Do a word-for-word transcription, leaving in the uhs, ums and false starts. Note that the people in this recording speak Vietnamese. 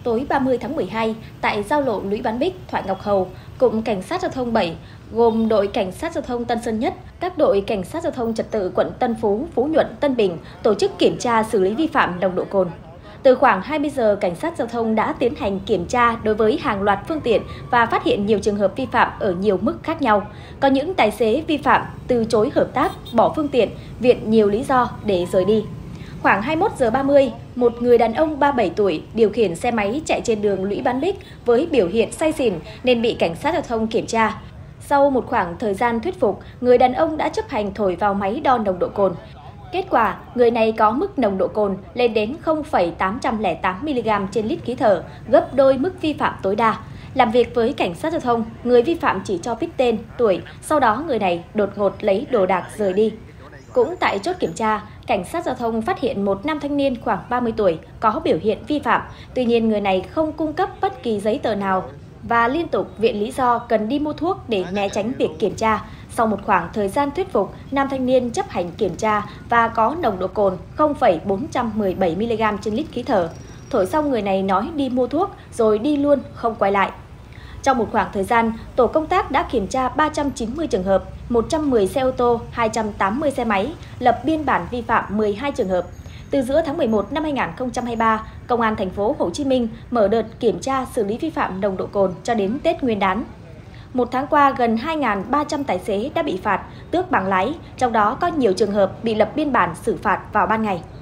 tối ba mươi tháng mười hai, tại giao lộ Lũy Bán Bích, Thoại Ngọc Hầu, Cụm Cảnh sát Giao thông bảy, gồm đội Cảnh sát Giao thông Tân Sơn Nhất, các đội Cảnh sát Giao thông Trật tự quận Tân Phú, Phú Nhuận, Tân Bình tổ chức kiểm tra xử lý vi phạm nồng độ cồn. Từ khoảng hai mươi giờ, Cảnh sát Giao thông đã tiến hành kiểm tra đối với hàng loạt phương tiện và phát hiện nhiều trường hợp vi phạm ở nhiều mức khác nhau. Có những tài xế vi phạm từ chối hợp tác, bỏ phương tiện, viện nhiều lý do để rời đi. Khoảng hai mươi mốt giờ ba mươi, một người đàn ông ba mươi bảy tuổi điều khiển xe máy chạy trên đường Lũy Bán Bích với biểu hiện say xỉn nên bị Cảnh sát Giao thông kiểm tra. Sau một khoảng thời gian thuyết phục, người đàn ông đã chấp hành thổi vào máy đo nồng độ cồn. Kết quả, người này có mức nồng độ cồn lên đến không phẩy tám trăm lẻ tám mi-li-gam trên lít khí thở, gấp đôi mức vi phạm tối đa. Làm việc với Cảnh sát Giao thông, người vi phạm chỉ cho biết tên, tuổi, sau đó người này đột ngột lấy đồ đạc rời đi. Cũng tại chốt kiểm tra, Cảnh sát Giao thông phát hiện một nam thanh niên khoảng ba mươi tuổi có biểu hiện vi phạm, tuy nhiên người này không cung cấp bất kỳ giấy tờ nào và liên tục viện lý do cần đi mua thuốc để né tránh việc kiểm tra. Sau một khoảng thời gian thuyết phục, nam thanh niên chấp hành kiểm tra và có nồng độ cồn không phẩy bốn trăm mười bảy mi-li-gam trên lít khí thở. Thổi xong người này nói đi mua thuốc rồi đi luôn, không quay lại. Trong một khoảng thời gian, tổ công tác đã kiểm tra ba trăm chín mươi trường hợp, một trăm mười xe ô tô, hai trăm tám mươi xe máy, lập biên bản vi phạm mười hai trường hợp. Từ giữa tháng mười một năm hai nghìn không trăm hai mươi ba, Công an thành phố Hồ Chí Minh mở đợt kiểm tra xử lý vi phạm nồng độ cồn cho đến Tết Nguyên đán. Một tháng qua, gần hai nghìn ba trăm tài xế đã bị phạt, tước bằng lái, trong đó có nhiều trường hợp bị lập biên bản xử phạt vào ban ngày.